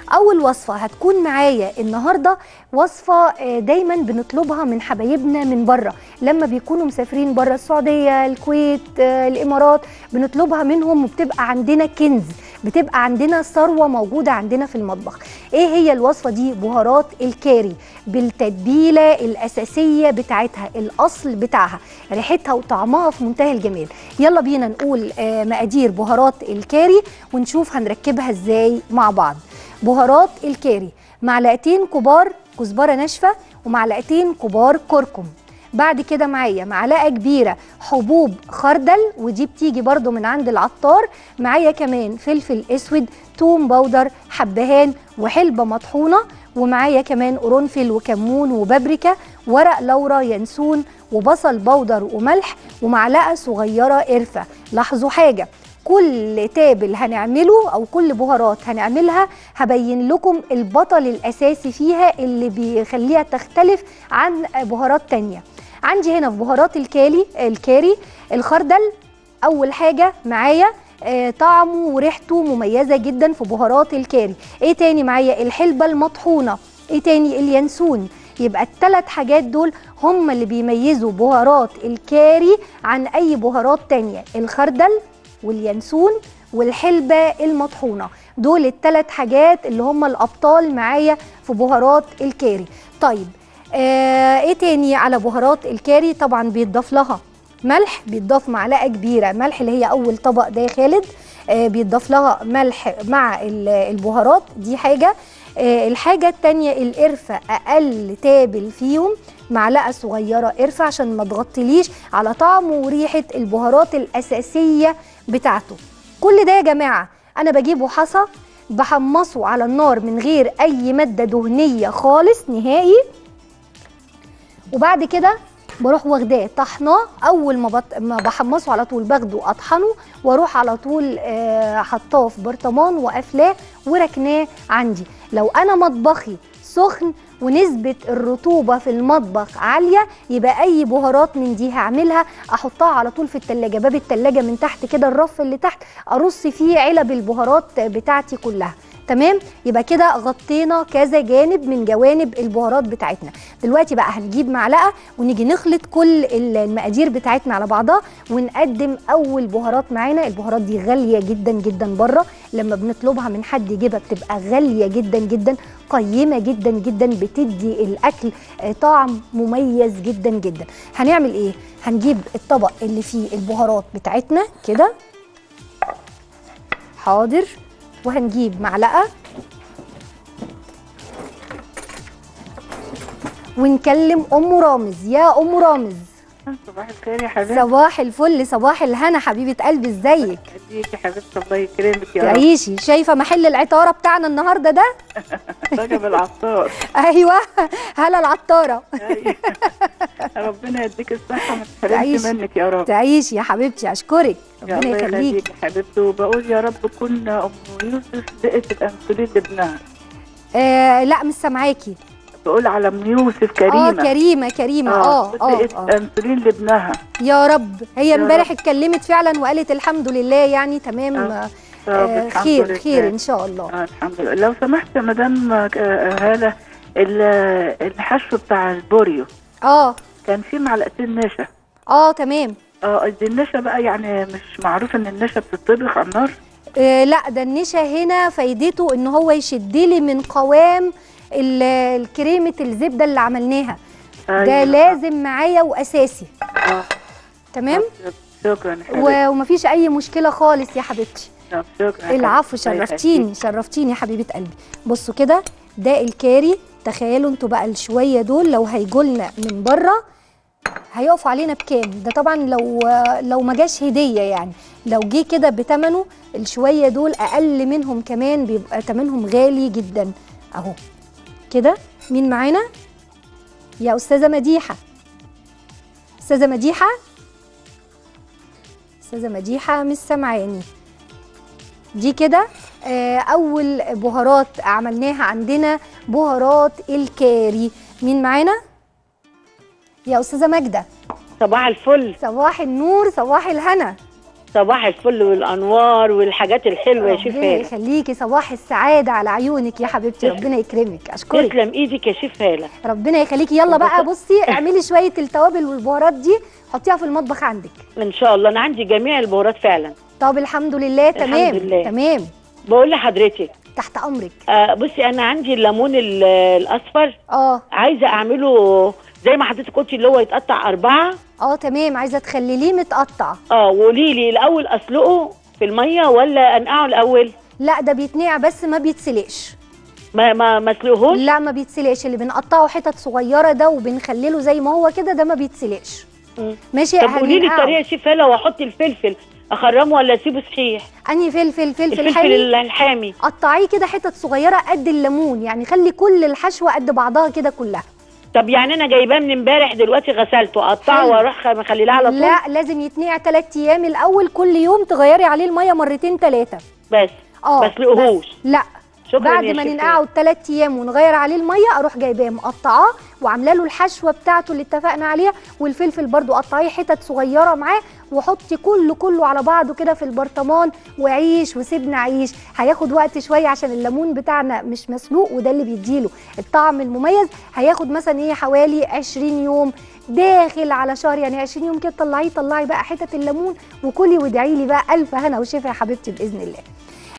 اول وصفه هتكون معايا النهارده وصفه دايما بنطلبها من حبايبنا من بره لما بيكونوا مسافرين بره، السعوديه، الكويت، الامارات، بنطلبها منهم وبتبقى عندنا كنز، بتبقى عندنا ثروه موجوده عندنا في المطبخ. ايه هي الوصفه دي؟ بهارات الكاري بالتتبيله الاساسيه بتاعتها، الاصل بتاعها، ريحتها وطعمها في منتهى الجمال. يلا بينا نقول مقادير بهارات الكاري ونشوف هنركبها ازاي مع بعض. بهارات الكاري: معلقتين كبار كزبره ناشفه ومعلقتين كبار كركم. بعد كده معايا معلقه كبيره حبوب خردل ودي بتيجي برضو من عند العطار. معايا كمان فلفل اسود، توم باودر، حبهان وحلبه مطحونه، ومعايا كمان قرنفل وكمون وبابريكا، ورق لورا، ينسون وبصل بودر وملح، ومعلقه صغيره قرفه. لاحظوا حاجه، كل تابل هنعمله او كل بهارات هنعملها هبين لكم البطل الاساسي فيها اللي بيخليها تختلف عن بهارات تانية. عندي هنا في بهارات الكاري الخردل اول حاجه معايا، طعمه وريحته مميزه جدا في بهارات الكاري. ايه تاني معايا؟ الحلبه المطحونه. ايه تاني؟ اليانسون. يبقى الثلاث حاجات دول هم اللي بيميزوا بهارات الكاري عن اي بهارات تانية، الخردل واليانسون والحلبة المطحونة، دول الثلاث حاجات اللي هم الأبطال معايا في بهارات الكاري. طيب ايه تاني على بهارات الكاري؟ طبعا بيتضاف لها ملح، بيتضاف معلقة كبيرة ملح اللي هي أول طبق ده يا خالد، بيتضاف لها ملح مع البهارات، دي حاجة. الحاجة التانية القرفة، أقل تابل فيهم معلقة صغيرة قرفة عشان ما تغطيليش على طعم وريحة البهارات الأساسية بتاعته. كل ده يا جماعة أنا بجيبه حصى، بحمصه على النار من غير أي مادة دهنية خالص نهائي، وبعد كده بروح واخداه طحناه. اول ما بحمصه على طول باخده اطحنه واروح على طول حطاه في برطمان وقافلاه وركناه عندي. لو انا مطبخي سخن ونسبة الرطوبة في المطبخ عالية يبقى أي بهارات من دي هعملها أحطها على طول في التلاجة، باب التلاجة من تحت كده، الرف اللي تحت أرص فيه علب البهارات بتاعتي كلها. تمام؟ يبقى كده غطينا كذا جانب من جوانب البهارات بتاعتنا. دلوقتي بقى هنجيب معلقة ونيجي نخلط كل المقادير بتاعتنا على بعضها ونقدم أول بهارات معانا. البهارات دي غالية جدا جدا بره، لما بنطلبها من حد يجيبها بتبقى غالية جدا جدا، قيمة جدا جدا، بتدي الأكل طعم مميز جدا جدا. هنعمل إيه؟ هنجيب الطبق اللي فيه البهارات بتاعتنا كده، حاضر، وهنجيب معلقة ونكلم أم رامز. يا أم رامز، صباح الخير يا حبيبتي. صباح الفل، صباح الهنا حبيبة قلبي، ازيك؟ اديك يا حبيبتي، الله يكرمك يا رب. تعيشي. شايفة محل العطارة بتاعنا النهارده ده؟ رجب العطار. ايوه، هلا العطارة. ربنا يديك الصحة، ما تحرمش منك يا رب. تعيشي يا حبيبتي، اشكرك، ربنا يخليك يا حبيبتي. وبقول يا رب تكون ام يوسف دقت الانسولين لابنها. لا مش سامعاكي. بقول على ام يوسف كريمه. كريمه دقت انسولين لابنها يا رب. هي امبارح اتكلمت فعلا وقالت الحمد لله، يعني تمام. خير خير ان شاء الله. الحمد لله. لو سمحت يا مدام هاله، الحشو بتاع البوريو كان فيه معلقتين نشا. تمام. دي النشا بقى يعني مش معروف ان النشا بتطبخ على النار؟ لا، ده النشا هنا فايدته ان هو يشدلي من قوام الكريمه الزبده اللي عملناها. ده لازم معايا واساسي. تمام. شكرا حبيبتي. ومفيش اي مشكله خالص يا حبيبتي. شكرا. العفو، شرفتيني يا حبيبه قلبي. بصوا كده، ده الكاري. تخيلوا انتوا بقى الشويه دول لو هيجولنا من بره هيقفوا علينا بكام؟ ده طبعا لو ما جاش هديه، يعني لو جه كده بتمنه. الشويه دول اقل منهم كمان بيبقى تمنهم غالي جدا. اهو كده. مين معانا؟ يا استاذه مديحه. استاذه مديحه، استاذه مديحه مش سامعاني. دي كده اول بهارات عملناها عندنا بهارات الكاري. مين معانا؟ يا استاذه ماجده. صباح الفل. صباح النور، صباح الهنا. صباح الفل والانوار والحاجات الحلوه يا شيف ربنا هاله. يخليكي، صباح السعاده على عيونك يا حبيبتي، ربنا يكرمك. اشكرك. تسلم ايدك يا شيف هاله. ربنا يخليكي. يلا بقى بصي اعملي شويه التوابل والبهارات دي، حطيها في المطبخ عندك. ان شاء الله، انا عندي جميع البهارات فعلا. طب الحمد لله. تمام الحمد لله. تمام. بقول لحضرتك تحت امرك. بصي انا عندي الليمون الاصفر، عايزه اعمله زي ما حضرتك قلتي اللي هو يتقطع 4. تمام، عايزه تخليه متقطع. وقولي لي الاول اسلقه في الميه ولا انقعه الاول؟ لا ده بيتنقع بس ما بيتسلقش. ما اسلقهوش؟ لا ما بيتسلقش، اللي بنقطعه حتت صغيره ده وبنخلله زي ما هو كده، ده ما بيتسلقش. ماشي. طب قولي لي الطريقه يا شيف هاله، واحط الفلفل اخرمه ولا اسيبه صحيح؟ انهي فلفل؟ الفلفل الحامي. قطعيه كده حتت صغيره قد الليمون، يعني خلي كل الحشوه قد بعضها كده كلها. طب يعني انا جايباه من امبارح دلوقتي غسلته اقطعه واروح مخليه على طول؟ لا لازم يتنقع 3 ايام الاول، كل يوم تغيري عليه الميه مرتين 3 بس. ما اسلقهوش؟ لا شكرا. بعد ما ننقعه 3 ايام ونغير عليه الميه، اروح جايباه مقطعاه وعامله له الحشوه بتاعته اللي اتفقنا عليها، والفلفل برده قطعيه حتت صغيره معاه، وحطي كله على بعضه كده في البرطمان وعيش وسيبنا عيش. هياخد وقت شويه عشان الليمون بتاعنا مش مسلوق، وده اللي بيديله الطعم المميز. هياخد مثلا حوالي 20 يوم، داخل على شهر، يعني 20 يوم كده طلعي بقى حتت الليمون وكلي وادعي لي بقى الف هنا وشفا يا حبيبتي باذن الله.